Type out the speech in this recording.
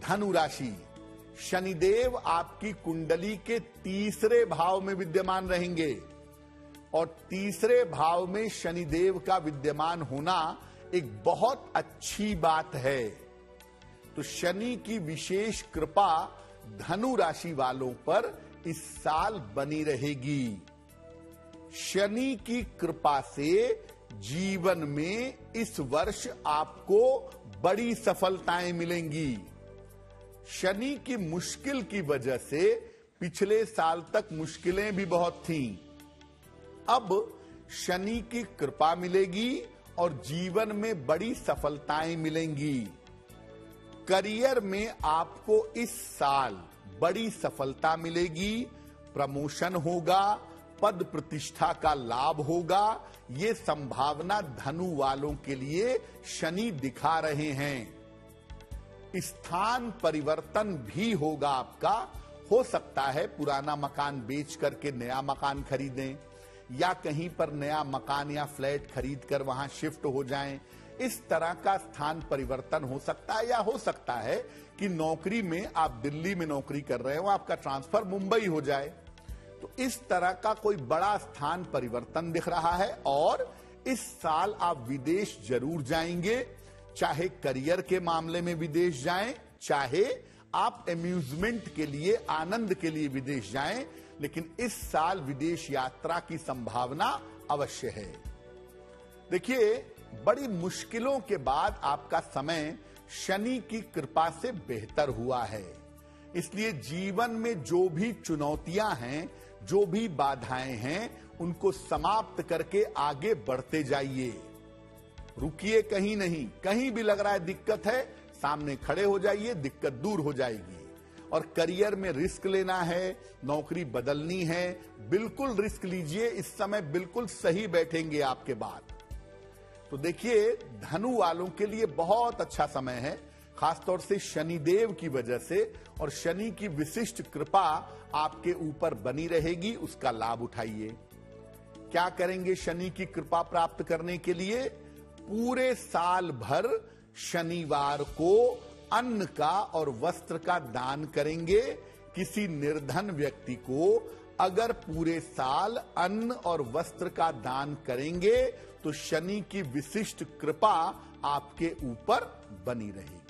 धनु राशि, शनिदेव आपकी कुंडली के तीसरे भाव में विद्यमान रहेंगे और तीसरे भाव में शनिदेव का विद्यमान होना एक बहुत अच्छी बात है। तो शनि की विशेष कृपा धनु राशि वालों पर इस साल बनी रहेगी। शनि की कृपा से जीवन में इस वर्ष आपको बड़ी सफलताएं मिलेंगी। शनि की मुश्किल की वजह से पिछले साल तक मुश्किलें भी बहुत थीं। अब शनि की कृपा मिलेगी और जीवन में बड़ी सफलताएं मिलेंगी। करियर में आपको इस साल बड़ी सफलता मिलेगी, प्रमोशन होगा, पद प्रतिष्ठा का लाभ होगा। ये संभावना धनु वालों के लिए शनि दिखा रहे हैं। स्थान परिवर्तन भी होगा आपका। हो सकता है पुराना मकान बेच करके नया मकान खरीदें या कहीं पर नया मकान या फ्लैट खरीद कर वहां शिफ्ट हो जाएं। इस तरह का स्थान परिवर्तन हो सकता है, या हो सकता है कि नौकरी में आप दिल्ली में नौकरी कर रहे हो, आपका ट्रांसफर मुंबई हो जाए। तो इस तरह का कोई बड़ा स्थान परिवर्तन दिख रहा है और इस साल आप विदेश जरूर जाएंगे। चाहे करियर के मामले में विदेश जाएं, चाहे आप एम्यूजमेंट के लिए, आनंद के लिए विदेश जाएं, लेकिन इस साल विदेश यात्रा की संभावना अवश्य है। देखिए, बड़ी मुश्किलों के बाद आपका समय शनि की कृपा से बेहतर हुआ है। इसलिए जीवन में जो भी चुनौतियां हैं, जो भी बाधाएं हैं, उनको समाप्त करके आगे बढ़ते जाइए। रुकिए कहीं नहीं। कहीं भी लग रहा है दिक्कत है, सामने खड़े हो जाइए, दिक्कत दूर हो जाएगी। और करियर में रिस्क लेना है, नौकरी बदलनी है, बिल्कुल रिस्क लीजिए। इस समय बिल्कुल सही बैठेंगे आपके बात। तो देखिए, धनु वालों के लिए बहुत अच्छा समय है, खासतौर से शनिदेव की वजह से। और शनि की विशिष्ट कृपा आपके ऊपर बनी रहेगी, उसका लाभ उठाइए। क्या करेंगे शनि की कृपा प्राप्त करने के लिए? पूरे साल भर शनिवार को अन्न का और वस्त्र का दान करेंगे। किसी निर्धन व्यक्ति को अगर पूरे साल अन्न और वस्त्र का दान करेंगे तो शनि की विशिष्ट कृपा आपके ऊपर बनी रहेगी।